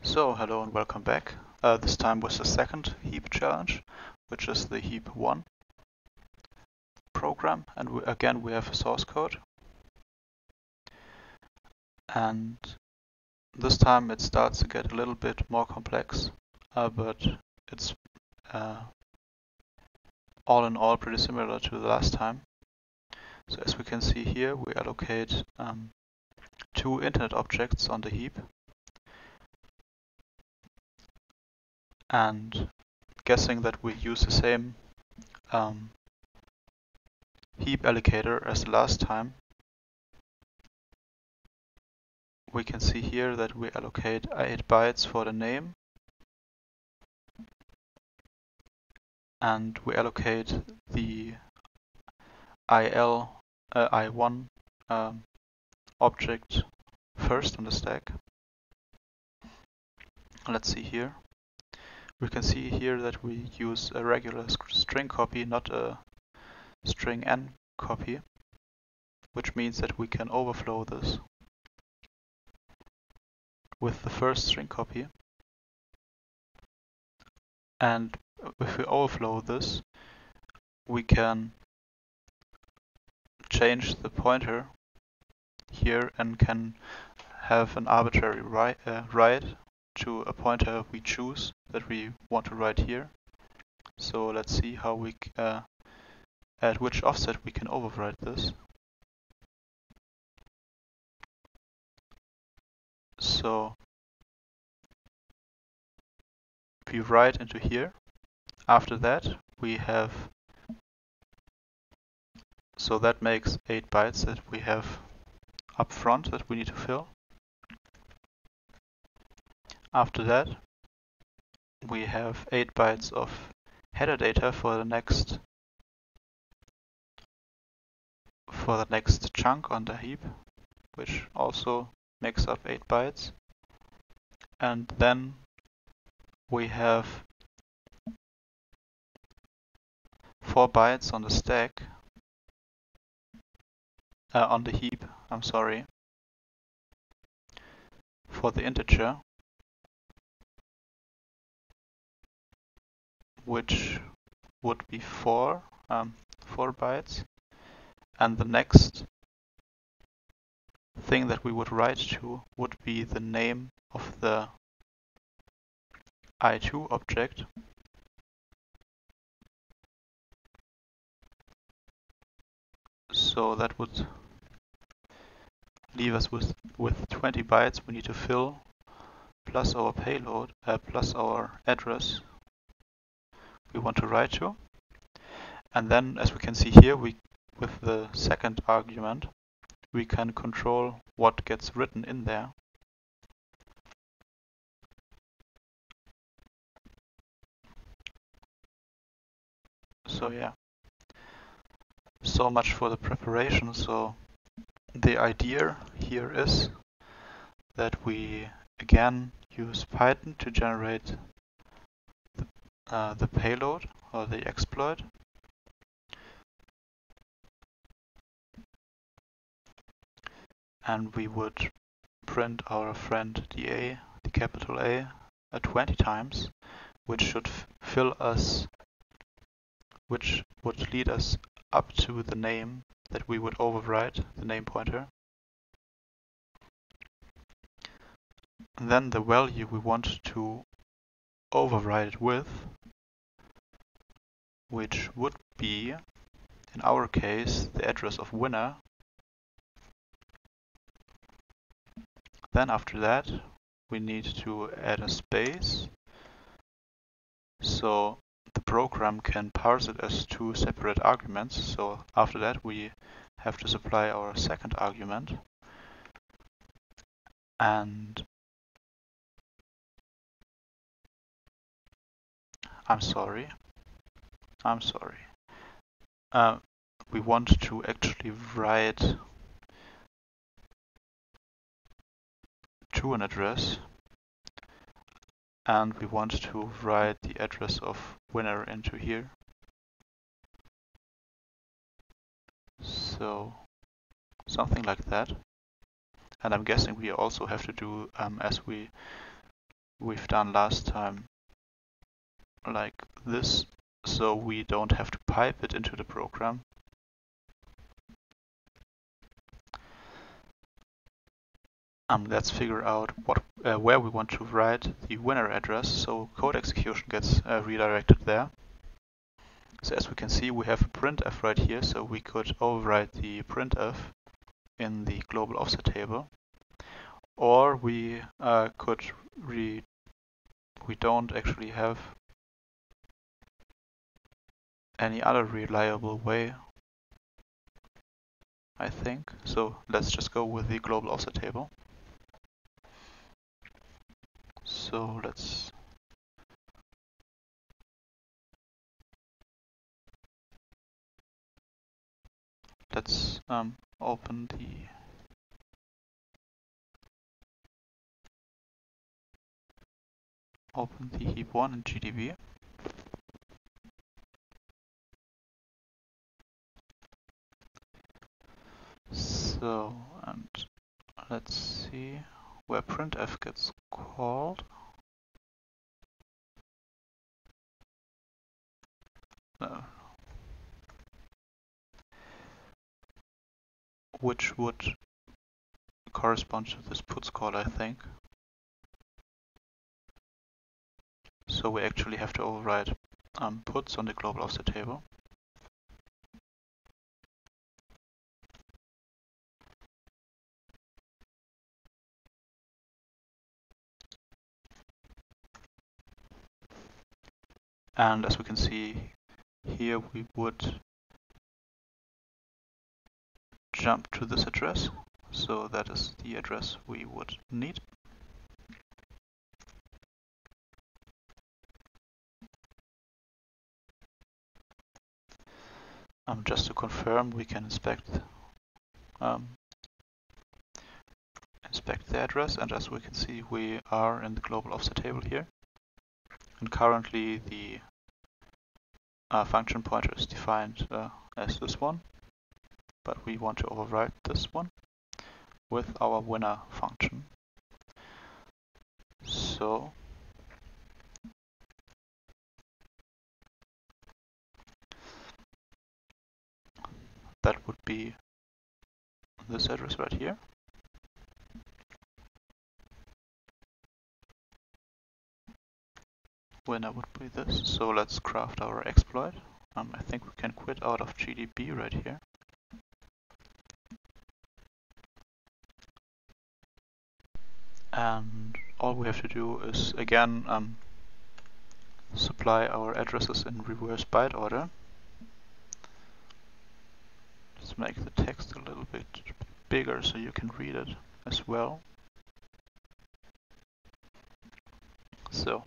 So, hello and welcome back. This time with the second heap challenge, which is the heap 1 program, and again we have a source code. And this time it starts to get a little bit more complex, but it's all in all pretty similar to the last time. So as we can see here, we allocate two internet objects on the heap. And guessing that we use the same heap allocator as the last time, we can see here that we allocate 8 bytes for the name, and we allocate the I1 object first on the stack. Let's see here. We can see here that we use a regular string copy, not a string n copy, which means that we can overflow this with the first string copy. And if we overflow this, we can change the pointer here and can have an arbitrary write to a pointer we choose that we want to write here. So let's see how we at which offset we can overwrite this. So we write into here. After that we have, so that makes 8 bytes that we have up front that we need to fill. After that we have 8 bytes of header data for the next chunk on the heap, which also makes up 8 bytes. And then we have 4 bytes on the stack, on the heap, I'm sorry, for the integer, which would be 4 bytes. And the next thing that we would write to would be the name of the I2 object. So that would leave us with 20 bytes we need to fill, plus our payload, plus our address we want to write to. And then, as we can see here, with the second argument, we can control what gets written in there. So yeah, so much for the preparation. So the idea here is that we again use Python to generate the payload or the exploit. And we would print our friend the capital A, 20 times, which should fill us, which would lead us up to the name that we would overwrite, the name pointer. And then the value we want to overwrite it with, which would be, in our case, the address of winner. Then after that, we need to add a space, so the program can parse it as 2 separate arguments. So after that, we have to supply our second argument. And I'm sorry. We want to actually write to an address, and we want to write the address of winner into here. So something like that. And I'm guessing we also have to do, as we we've done last time like this, so we don't have to pipe it into the program. Let's figure out where we want to write the winner address, so code execution gets redirected there. So as we can see, we have a printf right here, so we could overwrite the printf in the global offset table, or we we don't actually have any other reliable way, I think. So let's just go with the global offset table. So let's open the heap 1 in GDB. So, and let's see where printf gets called. Which would correspond to this puts call, I think. So we actually have to override puts on the global offset table. And as we can see here, we would jump to this address. So that is the address we would need. Just to confirm, we can inspect the address, and as we can see, we are in the global offset table here. And currently the function pointer is defined as this one, but we want to override this one with our winner function. So that would be this address right here. Winner would be this. So let's craft our exploit. I think we can quit out of GDB right here. And all we have to do is again supply our addresses in reverse byte order. Let's make the text a little bit bigger so you can read it as well. So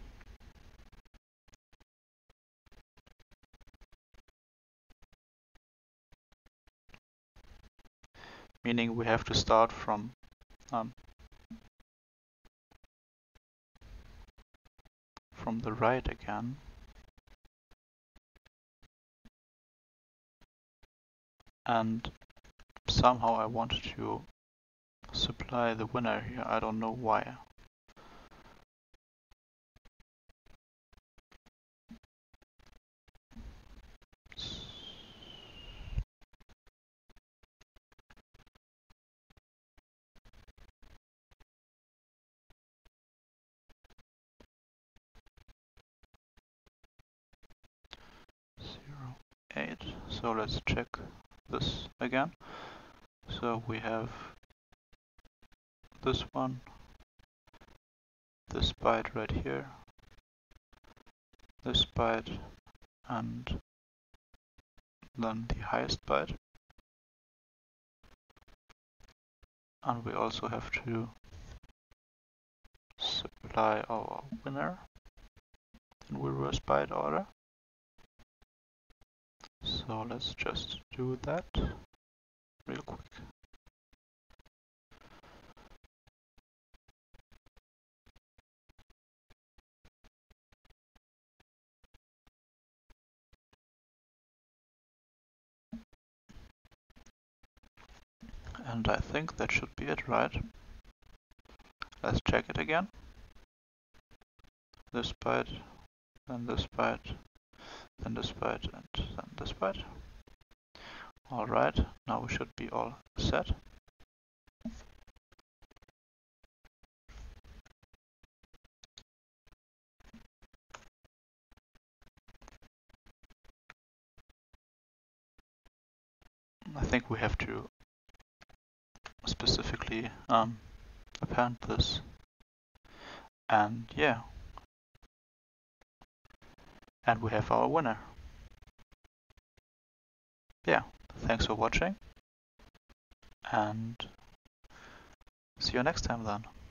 meaning we have to start from the right again. And somehow I want to supply the winner here, I don't know why. So let's check this again. So we have this one, this byte right here, this byte, and then the highest byte. And we also have to supply our winner in reverse byte order. So let's just do that real quick. And I think that should be it, right? Let's check it again. this byte, then this byte, then this byte, and then this byte. Alright, now we should be all set. I think we have to specifically append this. And yeah. And we have our winner. Yeah, thanks for watching. And see you next time then.